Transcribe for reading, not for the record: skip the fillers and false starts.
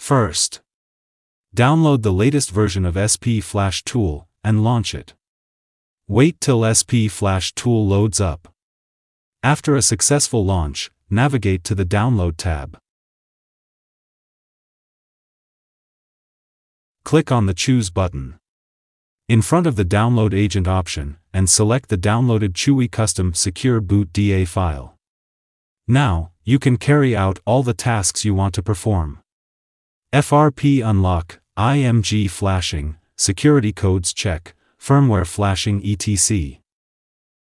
First, download the latest version of SP Flash Tool and launch it. Wait till SP Flash Tool loads up. After a successful launch, navigate to the Download tab. Click on the Choose button in front of the Download Agent option and select the downloaded Chewy Custom Secure Boot DA file. Now, you can carry out all the tasks you want to perform. FRP unlock, IMG flashing, security codes check, firmware flashing etc.